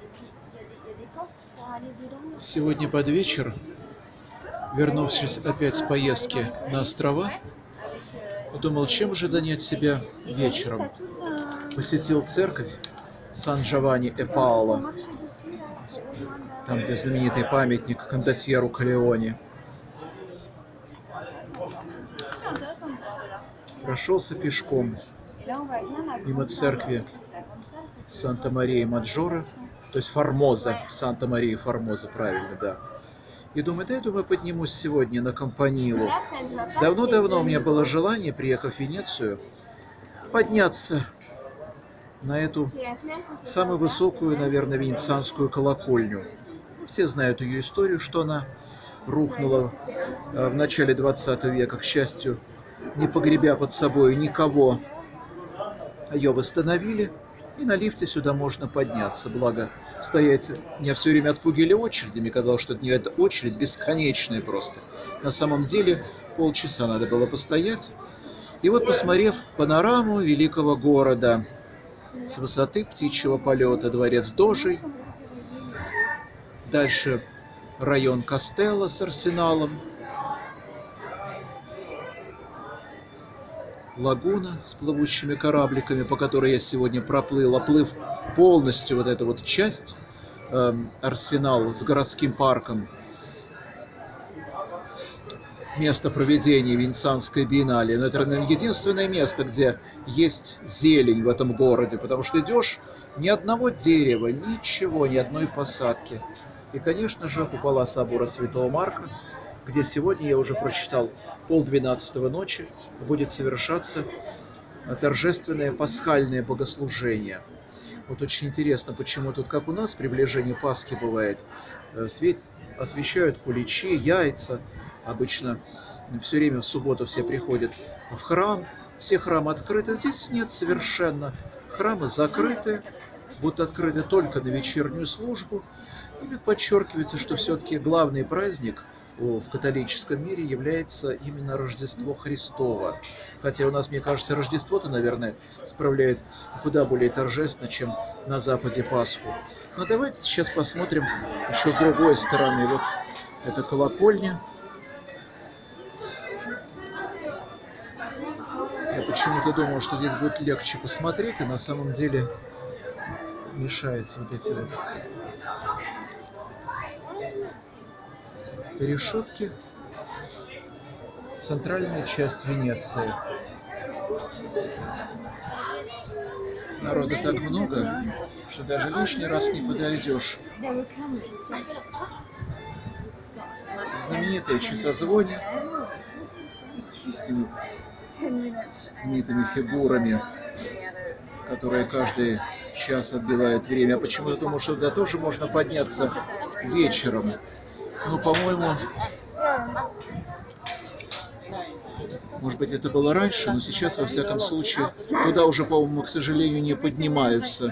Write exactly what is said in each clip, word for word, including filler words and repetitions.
Сегодня под вечер, вернувшись опять с поездки на острова, подумал, чем же занять себя вечером. Посетил церковь Сан-Джованни-э-Паоло, там, где знаменитый памятник кондотьеру Калеоне. Прошелся пешком мимо церкви Санта-Мария-Маджоре, то есть Формоза, Санта-Мария-Формоза, правильно, да. И думаю, да, я думаю, поднимусь сегодня на Кампанилу. Давно-давно у меня было желание, приехав в Венецию, подняться на эту самую высокую, наверное, венецианскую колокольню. Все знают ее историю, что она рухнула в начале двадцатого века, к счастью, не погребя под собой никого. Ее восстановили, и на лифте сюда можно подняться. Благо, стоять меня все время отпугивали очередями, казалось, что это не эта очередь бесконечная просто. На самом деле полчаса надо было постоять. И вот, посмотрев панораму великого города с высоты птичьего полета, дворец Дожей, дальше район Кастелло с арсеналом, лагуна с плывущими корабликами, по которой я сегодня проплыл, оплыв полностью вот эту вот часть, э, арсенал с городским парком, место проведения Венецианской биеннале. Но это, наверное, единственное место, где есть зелень в этом городе, потому что идешь, ни одного дерева, ничего, ни одной посадки. И, конечно же, купола собора Святого Марка, где сегодня, я уже прочитал, полдвенадцатого ночи будет совершаться торжественное пасхальное богослужение. Вот очень интересно, почему тут, как у нас, приближение Пасхи бывает, свет, освещают куличи, яйца. Обычно все время в субботу все приходят в храм, все храмы открыты. Здесь нет совершенно. Храмы закрыты, будут открыты только на вечернюю службу. И подчеркивается, что все-таки главный праздник в католическом мире является именно Рождество Христово. Хотя у нас, мне кажется, Рождество-то, наверное, справляет куда более торжественно, чем на Западе Пасху. Но давайте сейчас посмотрим еще с другой стороны. Вот эта колокольня. Я почему-то думал, что здесь будет легче посмотреть, и на самом деле мешаются вот эти вот решетки. Центральная часть Венеции. Народа так много, что даже лишний раз не подойдешь. Знаменитое часозвоне с этими знаменитыми фигурами, которые каждый час отбивают время. Я почему-то думал, что туда тоже можно подняться вечером. Ну, по-моему, может быть, это было раньше, но сейчас, во всяком случае, туда уже, по-моему, к сожалению, не поднимаются.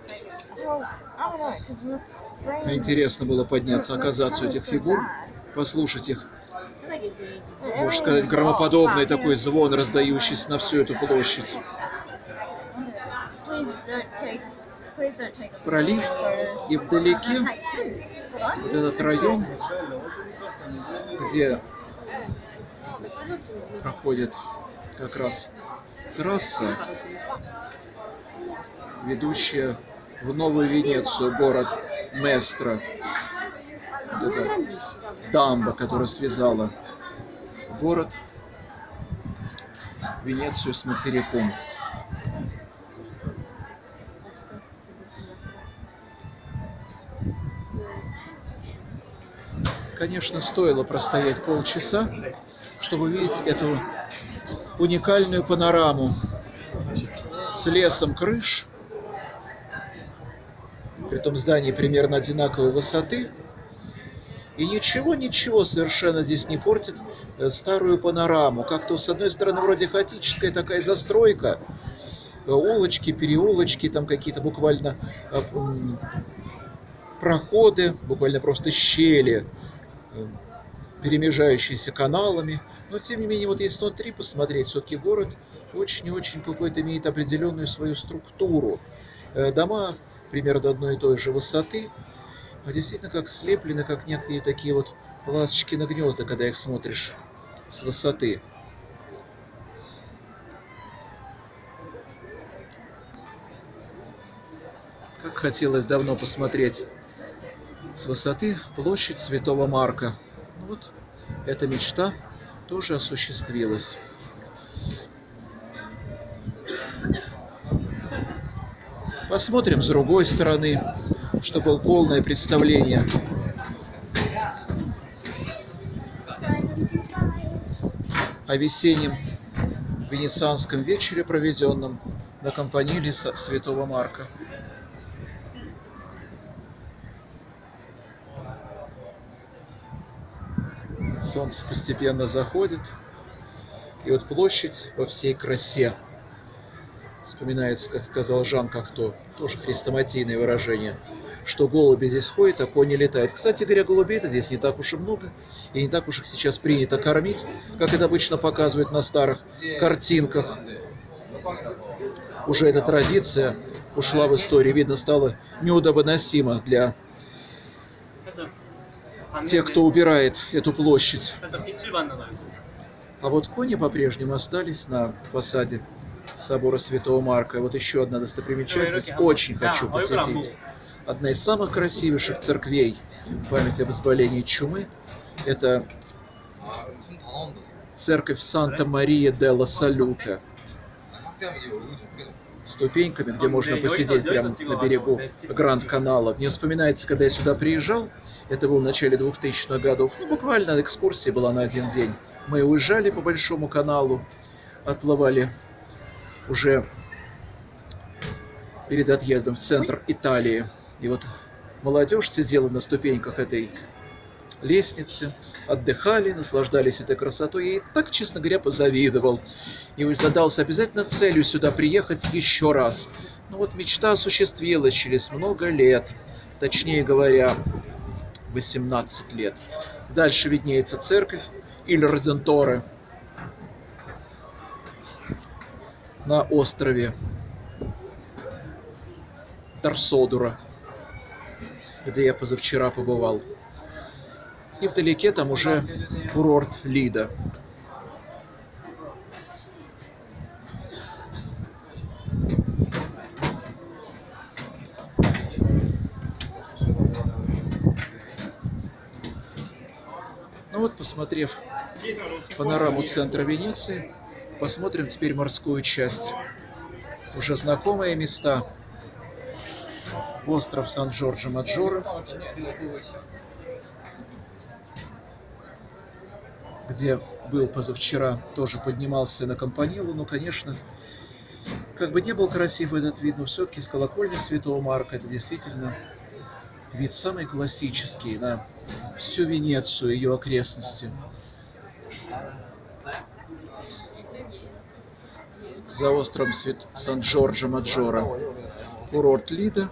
Интересно было подняться, оказаться у этих фигур, послушать их, можно сказать, громоподобный такой звон, раздающийся на всю эту площадь. Пролив, и вдалеке вот этот район, где проходит как раз трасса, ведущая в Новую Венецию, город Местро. Вот эта дамба, которая связала город Венецию с материком. Конечно, стоило простоять полчаса, чтобы увидеть эту уникальную панораму с лесом крыш, притом здания примерно одинаковой высоты, и ничего-ничего совершенно здесь не портит старую панораму. Как-то, с одной стороны, вроде хаотическая такая застройка, улочки, переулочки, там какие-то буквально проходы, буквально просто щели, перемежающиеся каналами. Но, тем не менее, вот если внутри посмотреть, все-таки город очень и очень какой-то имеет определенную свою структуру. Дома примерно одной и той же высоты, но действительно как слеплены, как некие такие вот ласточки на гнезда, когда их смотришь с высоты. Как хотелось давно посмотреть с высоты площадь Святого Марка. Ну вот, эта мечта тоже осуществилась. Посмотрим с другой стороны, чтобы было полное представление. О весеннем венецианском вечере, проведенном на Кампаниле Святого Марка. Солнце постепенно заходит, и вот площадь во всей красе. Вспоминается, как сказал Жан Кокто, тоже хрестоматийное выражение, что голуби здесь ходят, а кони летают. Кстати говоря, голубей-то здесь не так уж и много, и не так уж их сейчас принято кормить, как это обычно показывают на старых картинках. Уже эта традиция ушла в историю, видно, стала неудобоносима для тех, кто убирает эту площадь. А вот кони по-прежнему остались на фасаде собора Святого Марка. И вот еще одна достопримечательность, очень хочу посетить. Одна из самых красивейших церквей в память об избавлении чумы – это церковь Санта-Мария-делла Салюте. Ступеньками, где можно посидеть прямо на берегу Гранд-канала. Мне вспоминается, когда я сюда приезжал, это было в начале двухтысячных годов, ну, буквально экскурсия была на один день. Мы уезжали по Большому каналу, отплывали уже перед отъездом в центр Италии. И вот молодежь сидела на ступеньках этой лестницы, отдыхали, наслаждались этой красотой. И так, честно говоря, позавидовал. И задался обязательно целью сюда приехать еще раз. Ну вот мечта осуществилась через много лет. Точнее говоря, восемнадцать лет. Дальше виднеется церковь Иль Реденторе на острове Тарсодура, где я позавчера побывал. И вдалеке там уже курорт Лида. Ну вот, посмотрев панораму центра Венеции, посмотрим теперь морскую часть. Уже знакомые места. Остров Сан-Джорджо-Маджоро, где был позавчера, тоже поднимался на Кампанилу. Ну, конечно, как бы не был красив этот вид, но все-таки с колокольни Святого Марка это действительно вид самый классический на всю Венецию и ее окрестности. За островом Свят... Сан-Джорджо-Маджоро курорт Лида.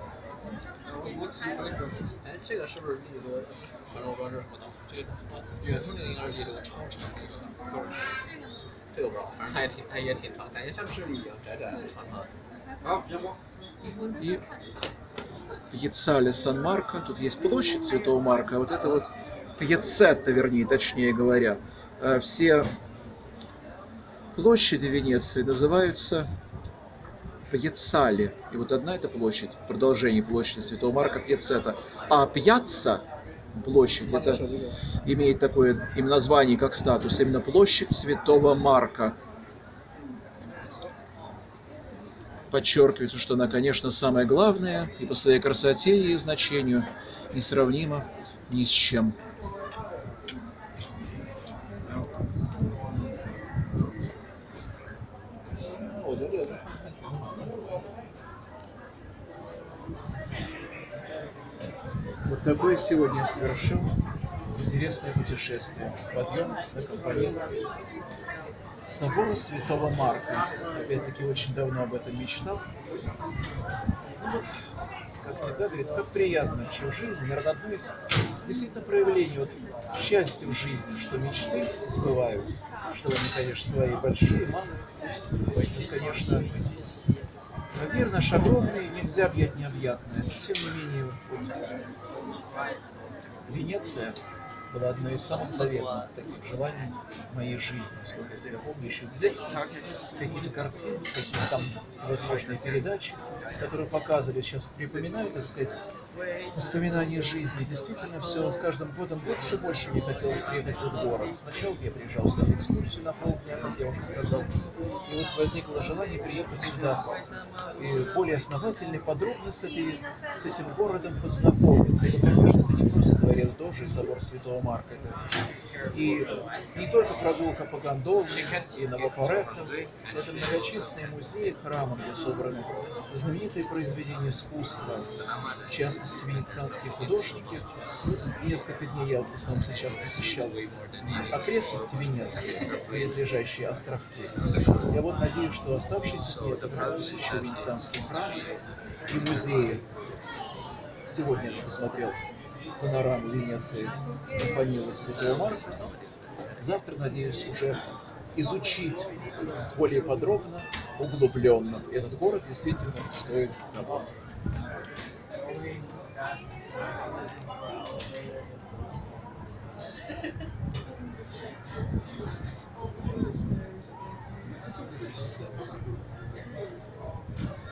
И Пьяццале Сан-Марко. Тут есть площадь Святого Марка, а вот это вот Пьяццетта, вернее, точнее говоря. Все площади Венеции называются Пьяццале. И вот одна эта площадь, продолжение площади Святого Марка, Пьяццетта. А Пьяцца, площадь, это имеет такое им название, как статус, именно площадь Святого Марка. Подчеркивается, что она, конечно, самая главная, и по своей красоте и значению несравнима ни с чем. Вот такое сегодня я совершил интересное путешествие. Подъем на Кампанилу собора Святого Марка. Опять-таки, очень давно об этом мечтал. Ну, вот, как всегда говорится, как приятно вообще в жизни, наверное, одно из действительно проявлений вот, счастья в жизни, что мечты сбываются, что они, конечно, свои большие, малые. И, конечно, Мир наш огромный, нельзя объять необъятное. Тем не менее, вот, Венеция была одной из самых заветных таких желаний моей жизни, сколько я себя помню, еще здесь какие-то картины, какие-то там всевозможные передачи, которые показывали, сейчас припоминаю, так сказать, воспоминания жизни. Действительно, все с каждым годом больше и больше мне хотелось приехать в этот город. Сначала я приезжал сюда на экскурсию на полдня, как я уже сказал, и вот возникло желание приехать сюда и более основательно и подробно с, этой, с этим городом познакомиться. И, конечно, это не просто дворец Дожи и собор Святого Марка. Это и не только прогулка по гондолам и Новопоретто, это многочисленные музеи, храмы, где собраны знаменитые произведения искусства, в частности, венецианские художники. Вот несколько дней я вот в основном сейчас посещал окрестности Венеции, близлежащие островки. Я вот надеюсь, что оставшиеся дни я как раз посещу венецианские храмы и музеи. Сегодня я посмотрел панораму Венеции с компанией Святого Марка. Завтра, надеюсь, уже изучить более подробно, углубленно. Этот город действительно стоит того.